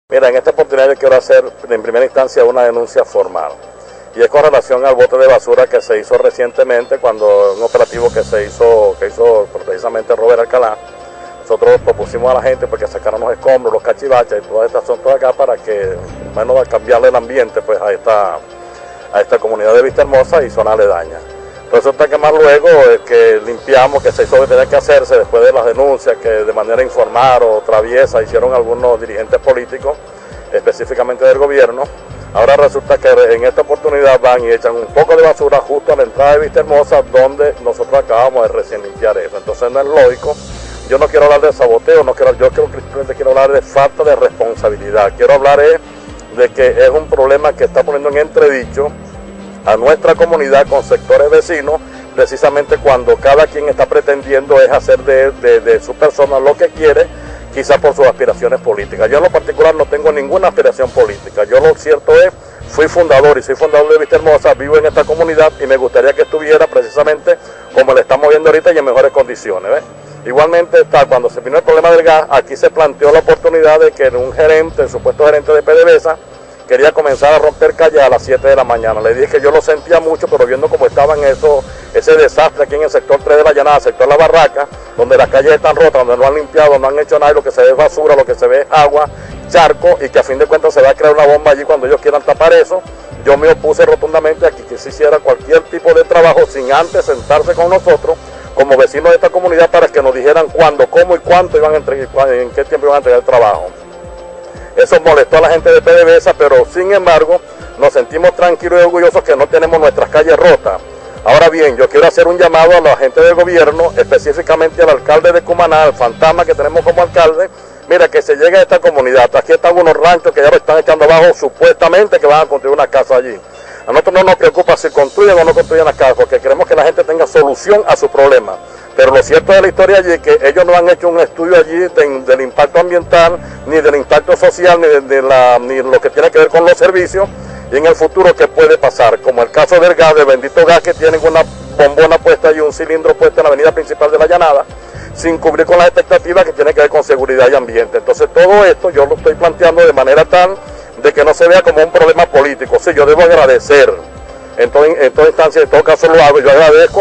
Mira, en esta oportunidad yo quiero hacer en primera instancia una denuncia formal, y es con relación al bote de basura que se hizo recientemente cuando un operativo que hizo precisamente Robert Alcalá. Nosotros propusimos a la gente porque sacaran los escombros, los cachivaches y todas estas son todas acá para que, menos a cambiarle el ambiente pues a esta comunidad de Vista Hermosa y zona aledaña. Resulta que más luego que limpiamos, que se hizo lo que tenía que hacerse después de las denuncias que de manera informal o traviesa hicieron algunos dirigentes políticos, específicamente del gobierno. Ahora resulta que en esta oportunidad van y echan un poco de basura justo a la entrada de Vista Hermosa, donde nosotros acabamos de recién limpiar eso. Entonces no es lógico. Yo no quiero hablar de saboteo, yo quiero hablar de falta de responsabilidad. Quiero hablar de que es un problema que está poniendo en entredicho a nuestra comunidad con sectores vecinos, precisamente cuando cada quien está pretendiendo es hacer de su persona lo que quiere, quizás por sus aspiraciones políticas. Yo en lo particular no tengo ninguna aspiración política. Yo lo cierto es, fui fundador y soy fundador de Vista Hermosa, vivo en esta comunidad y me gustaría que estuviera precisamente como le estamos viendo ahorita y en mejores condiciones, ¿ves? Igualmente, cuando se vino el problema del gas, aquí se planteó la oportunidad de que un gerente, el supuesto gerente de PDVSA, quería comenzar a romper calles a las 7 de la mañana. Le dije que yo lo sentía mucho, pero viendo cómo estaban ese desastre aquí en el sector 3 de la Llanada, sector La Barraca, donde las calles están rotas, donde no han limpiado, no han hecho nada, y lo que se ve es basura, lo que se ve es agua, charco, y que a fin de cuentas se va a crear una bomba allí cuando ellos quieran tapar eso. Yo me opuse rotundamente a que se hiciera cualquier tipo de trabajo sin antes sentarse con nosotros, como vecinos de esta comunidad, para que nos dijeran cuándo, cómo y cuánto iban a entregar, en qué tiempo iban a entregar el trabajo. Eso molestó a la gente de PDVSA, pero sin embargo nos sentimos tranquilos y orgullosos que no tenemos nuestras calles rotas. Ahora bien, yo quiero hacer un llamado a la gente del gobierno, específicamente al alcalde de Cumaná, al fantasma que tenemos como alcalde. Mira, que se llegue a esta comunidad. Aquí están unos ranchos que ya lo están echando abajo, supuestamente que van a construir una casa allí. A nosotros no nos preocupa si construyen o no construyen las casas, porque queremos que la gente tenga solución a su problema. Pero lo cierto de la historia allí es que ellos no han hecho un estudio allí del impacto ambiental, ni del impacto social, ni lo que tiene que ver con los servicios, y en el futuro qué puede pasar, como el caso del gas, del bendito gas, que tienen una bombona puesta y un cilindro puesto en la avenida principal de la Llanada, sin cubrir con las expectativas que tienen que ver con seguridad y ambiente. Entonces todo esto yo lo estoy planteando de manera tal de que no se vea como un problema político. Sí, yo debo agradecer. En toda instancia, en todo caso lo hago. Yo agradezco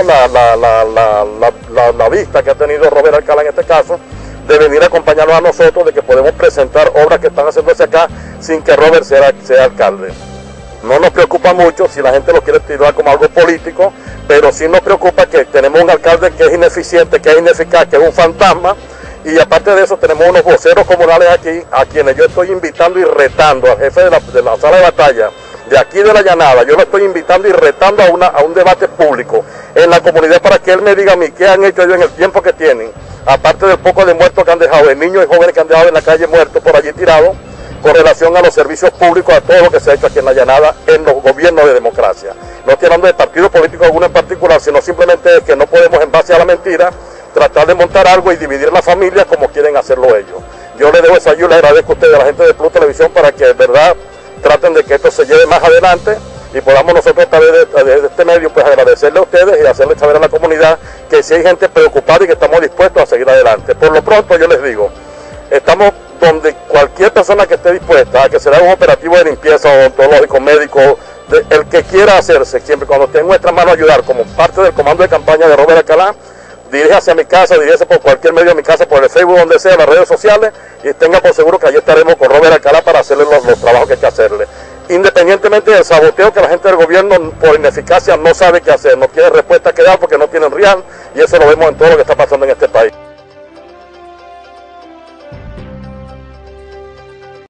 la vista que ha tenido Robert Alcalá en este caso, de venir a acompañarnos a nosotros, de que podemos presentar obras que están haciéndose acá sin que Robert sea alcalde. No nos preocupa mucho si la gente lo quiere tirar como algo político, pero sí nos preocupa que tenemos un alcalde que es ineficiente, que es ineficaz, que es un fantasma, y aparte de eso tenemos unos voceros comunales aquí, a quienes yo estoy invitando y retando, al jefe de la sala de batalla, de aquí de la Llanada, yo lo estoy invitando y retando a un debate público en la comunidad para que él me diga a mí qué han hecho ellos en el tiempo que tienen, aparte del poco de muertos que han dejado, de niños y jóvenes que han dejado en la calle muertos por allí tirados, con relación a los servicios públicos, a todo lo que se ha hecho aquí en la Llanada en los gobiernos de democracia. No estoy hablando de partido político alguno en particular, sino simplemente que no podemos, en base a la mentira, tratar de montar algo y dividir la familia como quieren hacerlo ellos. Yo les debo esa ayuda, les agradezco a ustedes, a la gente de Plus Televisión, para que de verdad traten de que esto se lleve más adelante y podamos nosotros a través de este medio pues agradecerle a ustedes y hacerles saber a la comunidad que si hay gente preocupada y que estamos dispuestos a seguir adelante. Por lo pronto yo les digo, estamos donde cualquier persona que esté dispuesta a que se le haga un operativo de limpieza odontológico, médico, el que quiera hacerse, siempre cuando esté en nuestras manos ayudar como parte del comando de campaña de Robert Alcalá, dirige hacia mi casa, dirígese por cualquier medio de mi casa, por el Facebook, donde sea, las redes sociales, y tenga por seguro que allí estaremos con Robert Alcalá para hacerle los trabajos que hay que hacerle. Independientemente del saboteo que la gente del gobierno por ineficacia no sabe qué hacer, no tiene respuesta que dar porque no tienen real, y eso lo vemos en todo lo que está pasando en este país.